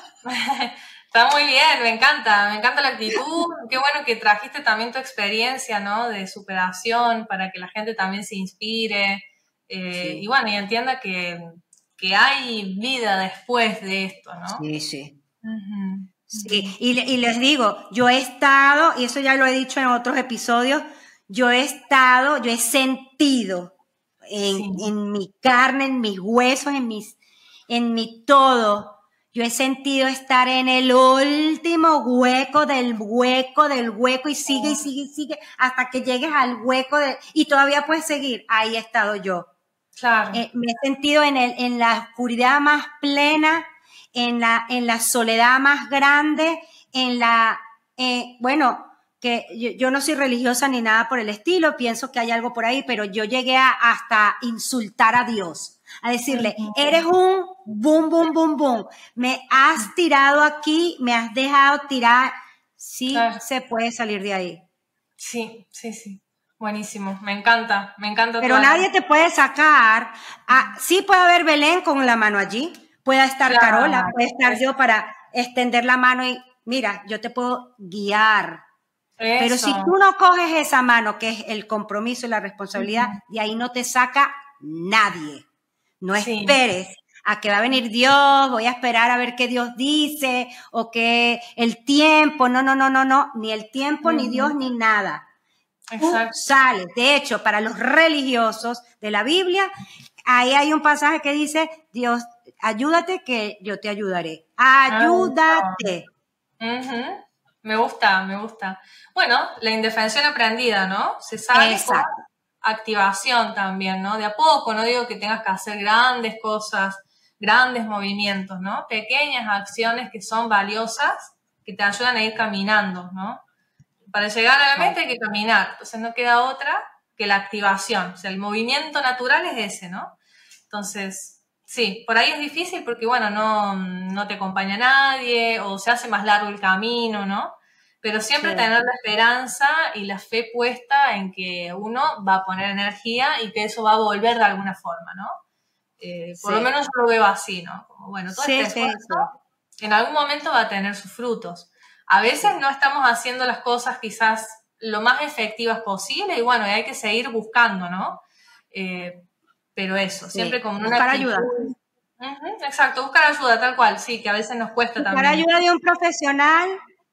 Está muy bien, me encanta, me encanta la actitud. Qué bueno que trajiste también tu experiencia, ¿no? De superación para que la gente también se inspire eh, sí. y bueno, y entienda que, que hay vida después de esto, ¿no? Sí, sí. Uh-huh. Sí, y, y les digo, yo he estado, y eso ya lo he dicho en otros episodios, yo he estado, yo he sentido en, sí. en mi carne, en mis huesos, en, mis, en mi todo, yo he sentido estar en el último hueco del hueco del hueco y sigue y sigue y sigue hasta que llegues al hueco de, y todavía puedes seguir, ahí he estado yo. Claro. Eh, me he sentido en, el, en la oscuridad más plena, en la, en la soledad más grande, en la, eh, bueno, que yo, yo no soy religiosa ni nada por el estilo, pienso que hay algo por ahí, pero yo llegué a, hasta insultar a Dios, a decirle, uh-huh. eres un boom, boom, boom, boom, me has tirado aquí, me has dejado tirar, sí claro. se puede salir de ahí. Sí, sí, sí. Buenísimo, me encanta, me encanta. Pero nadie te puede sacar, ah, sí puede haber Belén con la mano allí, puede estar claro, Carola, puede estar yo para extender la mano y mira, yo te puedo guiar. Eso. Pero si tú no coges esa mano, que es el compromiso y la responsabilidad, uh-huh. de ahí no te saca nadie. No sí. esperes a que va a venir Dios, voy a esperar a ver qué Dios dice, o que el tiempo, no, no, no, no, no, ni el tiempo, uh-huh. ni Dios, ni nada. Exacto. Tú sales. De hecho, para los religiosos de la Biblia, ahí hay un pasaje que dice, Dios, ayúdate que yo te ayudaré. Ayúdate. Uh-huh. Me gusta, me gusta. Bueno, la indefensión aprendida, ¿no? Se sale con activación también, ¿no? De a poco, no digo que tengas que hacer grandes cosas, grandes movimientos, ¿no? Pequeñas acciones que son valiosas, que te ayudan a ir caminando, ¿no? Para llegar a la meta hay que caminar, entonces no queda otra que la activación, o sea, el movimiento natural es ese, ¿no? Entonces, sí, por ahí es difícil porque, bueno, no, no te acompaña nadie o se hace más largo el camino, ¿no? Pero siempre sí. tener la esperanza y la fe puesta en que uno va a poner energía y que eso va a volver de alguna forma, ¿no? Eh, por sí. lo menos yo lo veo así, ¿no? Como, bueno, todo sí, este esfuerzo sí. en algún momento va a tener sus frutos. A veces sí. no estamos haciendo las cosas quizás lo más efectivas posible y bueno, hay que seguir buscando, ¿no? Eh, pero eso, siempre sí. con una buscar actitud. ayuda. Uh-huh, exacto, buscar ayuda, tal cual, sí, que a veces nos cuesta buscar también. Buscar ayuda de un profesional,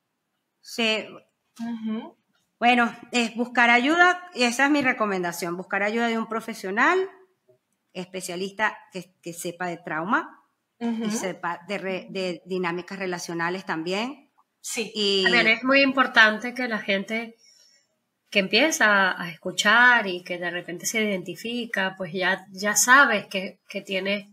sí. Uh-huh. Bueno, es buscar ayuda, y esa es mi recomendación, buscar ayuda de un profesional, especialista que, que sepa de trauma uh-huh. y sepa de, re, de dinámicas relacionales también. Sí, y también es muy importante que la gente que empieza a escuchar y que de repente se identifica, pues ya, ya sabes que, que tiene,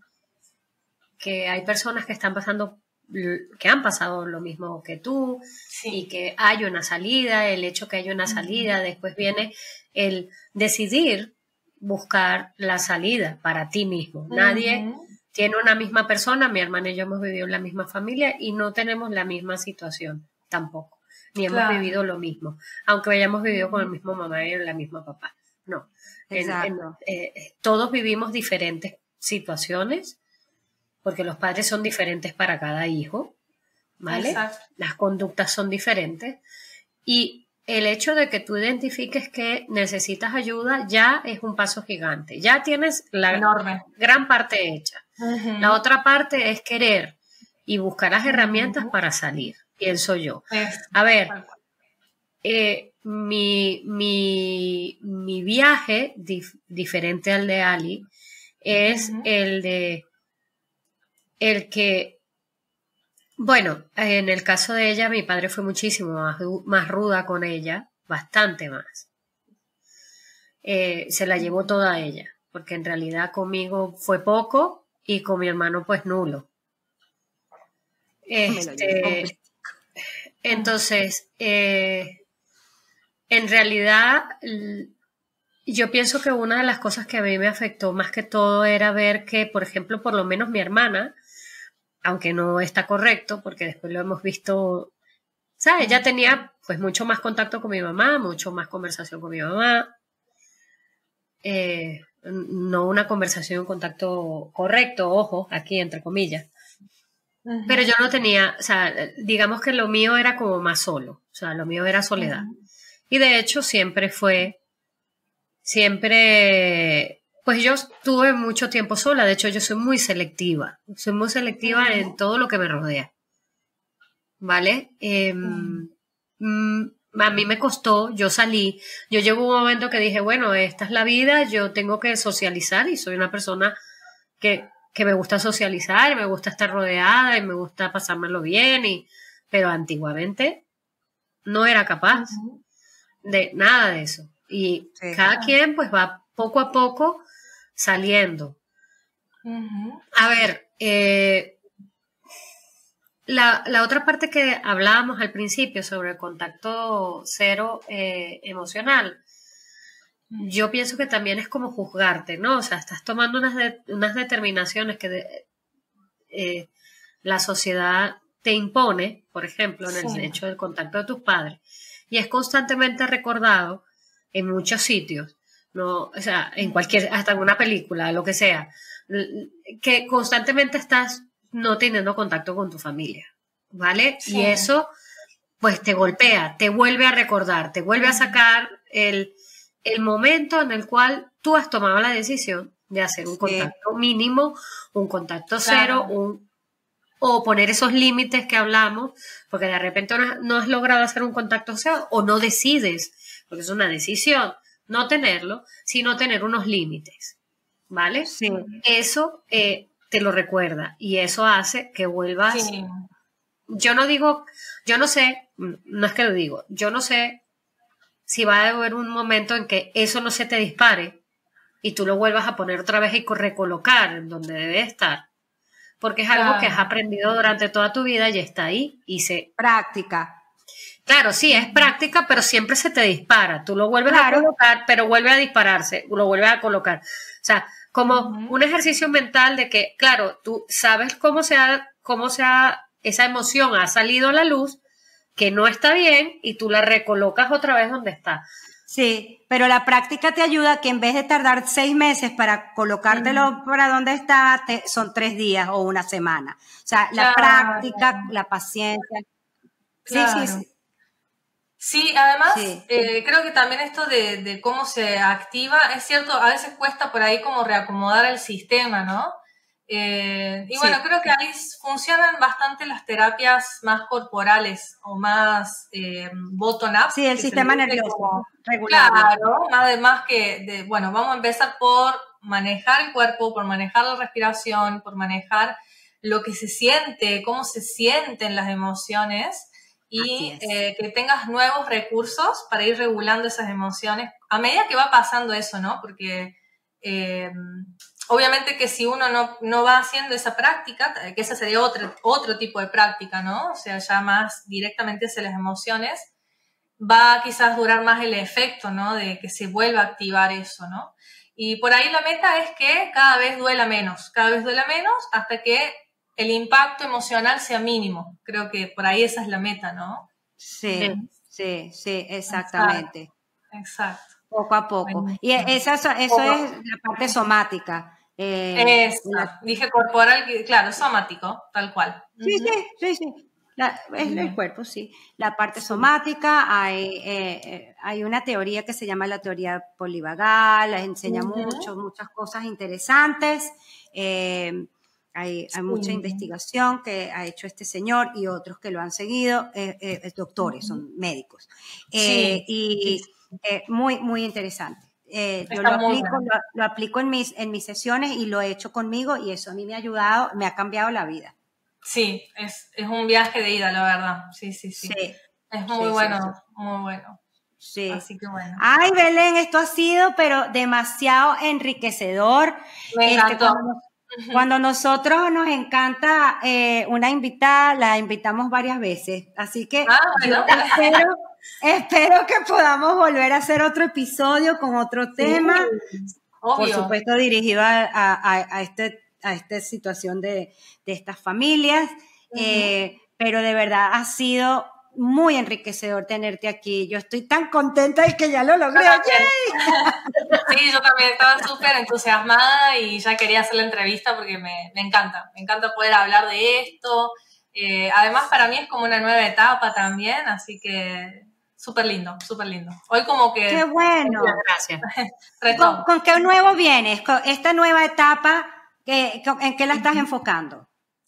que hay personas que están pasando, que han pasado lo mismo que tú, sí. y que hay una salida, el hecho que hay una salida, uh-huh. después viene el decidir buscar la salida para ti mismo. Uh-huh. Nadie tiene una misma persona, mi hermana y yo hemos vivido en la misma familia y no tenemos la misma situación tampoco, ni hemos claro. vivido lo mismo, aunque hayamos vivido con el mismo mamá y la misma papá. No, en, en, eh, todos vivimos diferentes situaciones porque los padres son diferentes para cada hijo, ¿vale? Exacto. Las conductas son diferentes y el hecho de que tú identifiques que necesitas ayuda ya es un paso gigante. Ya tienes la Enorme. gran parte hecha. Uh-huh. La otra parte es querer y buscar las herramientas uh-huh. para salir, pienso yo. Es, A ver, eh, mi, mi, mi viaje, dif, diferente al de Ali, es uh-huh. el de el que Bueno, en el caso de ella, mi padre fue muchísimo más, más ruda con ella, bastante más. Eh, se la llevó toda a ella, porque en realidad conmigo fue poco y con mi hermano pues nulo. Este, entonces, eh, en realidad, yo pienso que una de las cosas que a mí me afectó más que todo era ver que, por ejemplo, por lo menos mi hermana, aunque no está correcto, porque después lo hemos visto, ¿sabes? Ella tenía pues mucho más contacto con mi mamá, mucho más conversación con mi mamá, eh, no una conversación, un contacto correcto, ojo, aquí entre comillas, uh-huh. pero yo no tenía, o sea, digamos que lo mío era como más solo, o sea, lo mío era soledad, uh-huh. y de hecho siempre fue, siempre... Pues yo estuve mucho tiempo sola, de hecho yo soy muy selectiva, soy muy selectiva uh-huh. en todo lo que me rodea, ¿vale? Eh, uh-huh. mm, a mí me costó, yo salí, yo llegó un momento que dije, bueno, esta es la vida, yo tengo que socializar y soy una persona que, que me gusta socializar, y me gusta estar rodeada y me gusta pasármelo bien, y, pero antiguamente no era capaz uh-huh. de nada de eso. Y sí, cada claro. quien pues va poco a poco saliendo. Uh-huh. A ver, eh, la, la otra parte que hablábamos al principio sobre el contacto cero eh, emocional, yo pienso que también es como juzgarte, ¿no? O sea, estás tomando unas, de, unas determinaciones que de, eh, la sociedad te impone, por ejemplo, en sí. el hecho del contacto de tus padres, y es constantemente recordado en muchos sitios. No, o sea, en cualquier, hasta en una película, lo que sea, que constantemente estás no teniendo contacto con tu familia, ¿vale? Sí. Y eso, pues te golpea, te vuelve a recordar, te vuelve a sacar el, el momento en el cual tú has tomado la decisión de hacer un contacto sí. mínimo, un contacto cero, claro. un, o poner esos límites que hablamos, porque de repente no, no has logrado hacer un contacto cero, o no decides, porque es una decisión, no tenerlo, sino tener unos límites, ¿vale? Sí. Eso eh, te lo recuerda y eso hace que vuelvas... Sí. Yo no digo, yo no sé, no es que lo digo, yo no sé si va a haber un momento en que eso no se te dispare y tú lo vuelvas a poner otra vez y recolocar en donde debe estar, porque es algo claro. que has aprendido durante toda tu vida y está ahí y se... Práctica. Claro, sí, es práctica, pero siempre se te dispara. Tú lo vuelves claro. a colocar, pero vuelve a dispararse, lo vuelves a colocar. O sea, como uh-huh. un ejercicio mental de que, claro, tú sabes cómo se ha, cómo se ha, esa emoción ha salido a la luz, que no está bien, y tú la recolocas otra vez donde está. Sí, pero la práctica te ayuda que en vez de tardar seis meses para colocártelo uh-huh. para donde está, te, son tres días o una semana. O sea, la claro. práctica, la paciencia. Claro. Sí, sí, sí. Sí, además, sí. Eh, creo que también esto de, de cómo se activa, es cierto, a veces cuesta por ahí como reacomodar el sistema, ¿no? Eh, y sí. bueno, creo que ahí funcionan bastante las terapias más corporales o más eh, bottom-up. Sí, el sistema nervioso como, regular. Claro, además que, de, bueno, vamos a empezar por manejar el cuerpo, por manejar la respiración, por manejar lo que se siente, cómo se sienten las emociones. Y eh, que tengas nuevos recursos para ir regulando esas emociones a medida que va pasando eso, ¿no? Porque eh, obviamente que si uno no, no va haciendo esa práctica, que esa sería otro, otro tipo de práctica, ¿no? O sea, ya más directamente hacia las emociones, va a quizás durar más el efecto, ¿no? De que se vuelva a activar eso, ¿no? Y por ahí la meta es que cada vez duela menos, cada vez duela menos hasta que el impacto emocional sea mínimo. Creo que por ahí esa es la meta, ¿no? Sí, sí, sí, exactamente. Exacto. Exacto. Poco a poco. Bueno. Y eso, eso poco. Es la parte somática. Eh, eso, la... dije corporal, claro, somático, tal cual. Sí, uh-huh. sí, sí, sí. La, es uh-huh. el cuerpo, sí. La parte sí. somática, hay, eh, hay una teoría que se llama la teoría polivagal, les enseña uh-huh. mucho, muchas cosas interesantes. Eh, hay, hay mucha sí. investigación que ha hecho este señor y otros que lo han seguido, eh, eh, doctores, uh-huh. son médicos. Eh, sí. Y sí. Eh, muy, muy interesante. Eh, yo lo aplico, lo, lo aplico en mis, en mis sesiones y lo he hecho conmigo y eso a mí me ha ayudado, me ha cambiado la vida. Sí, es, es un viaje de ida, la verdad. Sí, sí, sí. sí. Es muy sí, bueno, sí, sí. muy bueno. Sí. Así que bueno. Ay, Belén, esto ha sido, pero demasiado enriquecedor. Me encantó. Este, cuando, cuando nosotros nos encanta eh, una invitada, la invitamos varias veces. Así que ah, bueno. yo espero, espero que podamos volver a hacer otro episodio con otro tema. Sí, obvio. Por supuesto, dirigido a, a, a este a esta situación de, de estas familias, uh-huh. eh, pero de verdad ha sido muy enriquecedor tenerte aquí. Yo estoy tan contenta de que ya lo logré. Sí, yo también estaba súper entusiasmada y ya quería hacer la entrevista porque me, me encanta, me encanta poder hablar de esto. Eh, además, para mí es como una nueva etapa también, así que súper lindo, súper lindo. Hoy como que... ¡Qué bueno! Gracias. ¿Con, ¿Con qué nuevo vienes? ¿Con esta nueva etapa? ¿En qué la estás enfocando?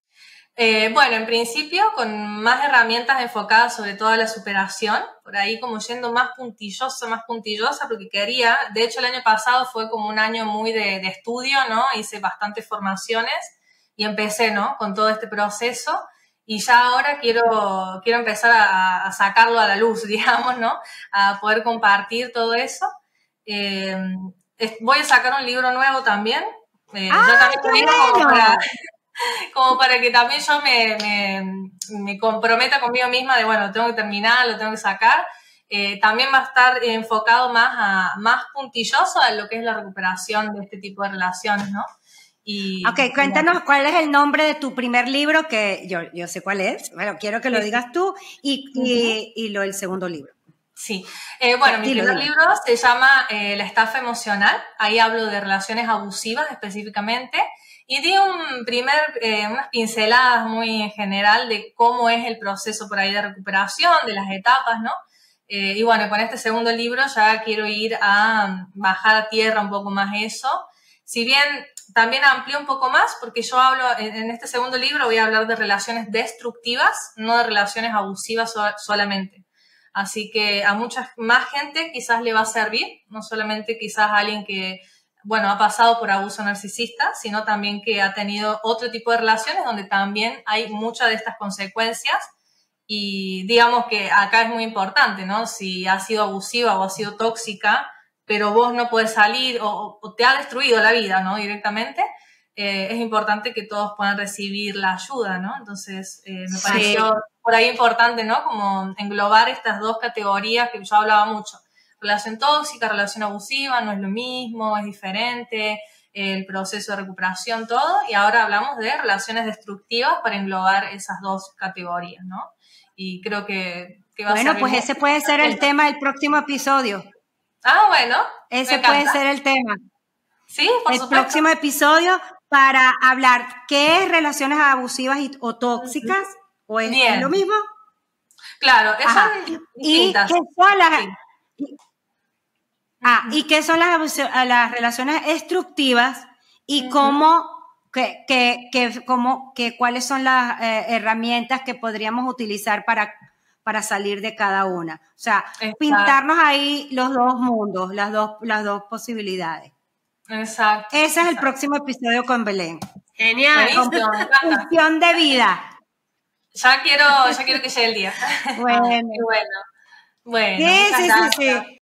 Eh, bueno, en principio con más herramientas enfocadas sobre todo a la superación, por ahí como yendo más puntillosa, más puntillosa, porque quería, de hecho el año pasado fue como un año muy de, de estudio, ¿no? Hice bastantes formaciones y empecé, ¿no? Con todo este proceso y ya ahora quiero, quiero empezar a, a sacarlo a la luz, digamos, ¿no? A poder compartir todo eso. Eh, voy a sacar un libro nuevo también. Eh, ¡Ah, yo también qué digo bueno! como, para, como para que también yo me, me, me comprometa conmigo misma de, bueno, tengo que terminar, lo tengo que sacar. Eh, también va a estar enfocado más, a, más puntilloso a lo que es la recuperación de este tipo de relaciones, ¿no? Y, ok, cuéntanos y, cuál es el nombre de tu primer libro, que yo, yo sé cuál es, bueno, quiero que lo sí, digas tú, y, uh-huh. y, y lo el segundo libro. Sí, eh, bueno, mi primer libro se llama eh, La estafa emocional, ahí hablo de relaciones abusivas específicamente, y di un primer, eh, unas pinceladas muy en general de cómo es el proceso por ahí de recuperación, de las etapas, ¿no? Eh, y bueno, con este segundo libro ya quiero ir a bajar a tierra un poco más eso, si bien también amplío un poco más, porque yo hablo, en, en este segundo libro voy a hablar de relaciones destructivas, no de relaciones abusivas so, solamente. Así que a mucha más gente quizás le va a servir, no solamente quizás a alguien que, bueno, ha pasado por abuso narcisista, sino también que ha tenido otro tipo de relaciones donde también hay muchas de estas consecuencias y digamos que acá es muy importante, ¿no? Si has sido abusiva o has sido tóxica, pero vos no podés salir o, o te ha destruido la vida, ¿no? Directamente, eh, es importante que todos puedan recibir la ayuda, ¿no? Entonces, eh, me pareció... Sí. Por ahí importante, ¿no? Como englobar estas dos categorías que yo hablaba mucho. Relación tóxica, relación abusiva, no es lo mismo, es diferente, el proceso de recuperación, todo. Y ahora hablamos de relaciones destructivas para englobar esas dos categorías, ¿no? Y creo que, que va bueno, a ser... Bueno, pues ese puede ser el tema del próximo episodio. Ah, bueno. Ese puede ser el tema. Sí, por el supuesto. El próximo episodio para hablar qué es relaciones abusivas y, o tóxicas. Uh-huh. ¿O es, es lo mismo? Claro, son distintas. ¿Y qué son las, sí. ah, ¿y qué son las, las relaciones destructivas? ¿Y uh-huh. cómo, que, que, que, cómo, que, cuáles son las eh, herramientas que podríamos utilizar para, para salir de cada una? O sea, Exacto. pintarnos ahí los dos mundos, las dos, las dos posibilidades. Exacto. Ese es Exacto. el próximo episodio con Belén. Genial. Función de vida. Ya quiero, ya quiero que llegue el día. Bueno. bueno. Bueno, sí, sí, gracias. sí, sí.